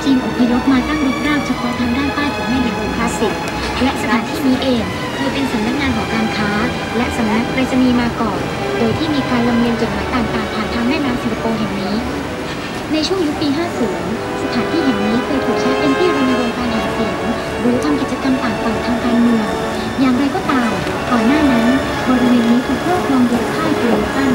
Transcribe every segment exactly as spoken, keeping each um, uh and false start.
จีนอพยพมาตั้งรกรากเฉพาะทางด้านใต้ของแม่น้ำคลาสสิกและสถานที่นี้เองเคยเป็นสำนักงานหอการค้าและสำนักไปรษณีย์มาก่อนโดยที่มีการลำเลียงจดหมายต่างๆผ่านทางแม่น้ำสิงคโปร์แห่งนี้ในช่วงยุคปี ห้าสิบ สถานที่แห่งนี้เคยถูกใช้เป็นที่รณรงค์การหาเสียงหรือทำกิจกรรมต่างๆทางการเมืองอย่างไรก็ตามก่อนหน้านั้นบริเวณนี้ถูกครอบครองโดยค่ายโตโยต้า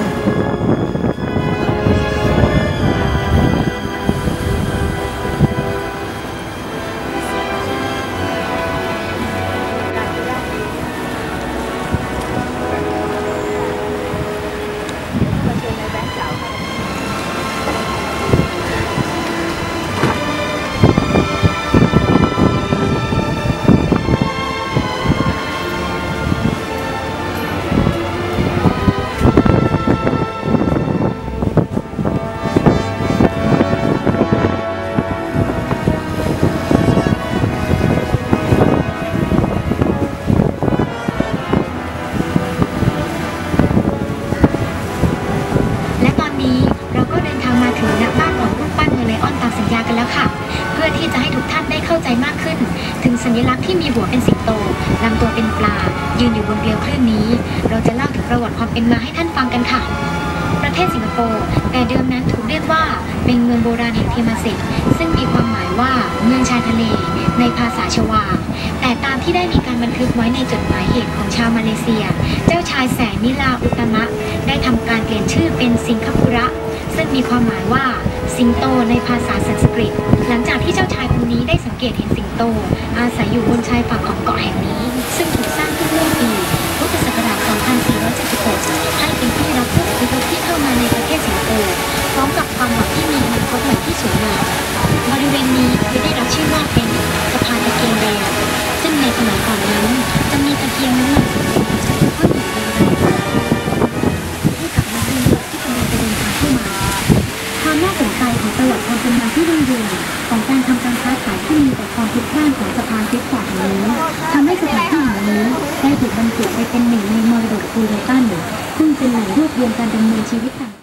เพื่อที่จะให้ทุกท่านได้เข้าใจมากขึ้นถึงสัญลักษณ์ที่มีหัวเป็นสิงโตลำตัวเป็นปลายืนอยู่บนเกลียวคลื่นนี้เราจะเล่าถึงประวัติความเป็นมาให้ท่านฟังกันค่ะประเทศสิงคโปร์แต่เดิมนั้นถูกเรียกว่าเป็นเมืองโบราณแห่งเทมาเซกซึ่งมีความหมายว่าเมืองชายทะเลในภาษาชวาแต่ตามที่ได้มีการบันทึกไว้ในจดหมายเหตุของชาวมาเลเซียเจ้าชายแสนนิลาอุตมะได้ทำการเปลี่ยนชื่อเป็นสิงคปุระซึ่งมีความหมายว่าสิงโตในภาษาสันสกฤตหลังจากที่เจ้าชายคนนี้ได้สังเกตเห็นสิงโตอาศัยอยู่บนชายฝั่งของเกาะแห่งนี้ซึ่งถูกสร้างขึ้นเมื่อปีพุทธศักราช สองพันสี่ร้อยเจ็ดสิบหก ให้เป็นที่รับผู้อพยพที่เข้ามาในประเทศสิงคโปร์พร้อมกับความหวังที่มีอนาคตใหม่ที่สวยงามบริเวณนี้เคยได้รับชื่อว่าเป็นสะพานตะเกียงแดงซึ่งในสมัยก่อนนั้นจะมีตะเกียงนี้ก้อนหินแดงให้กับนักเดินเรือที่กำลังจะเดินทางเข้ามาความน่าสนใจของประวัติความเป็นมาที่รุ่งเรืองของการทำการค้าขายที่มีแต่ความพลุกพล่านของสะพานซิกแซกแห่งนี้ทำให้สถานที่แห่งนี้ได้ถูกบรรจุไปเป็นหนึ่งในมรดกโตโยต้าซึ่งเป็นแหล่งรวบรวมการดำเนินชีวิตต่าง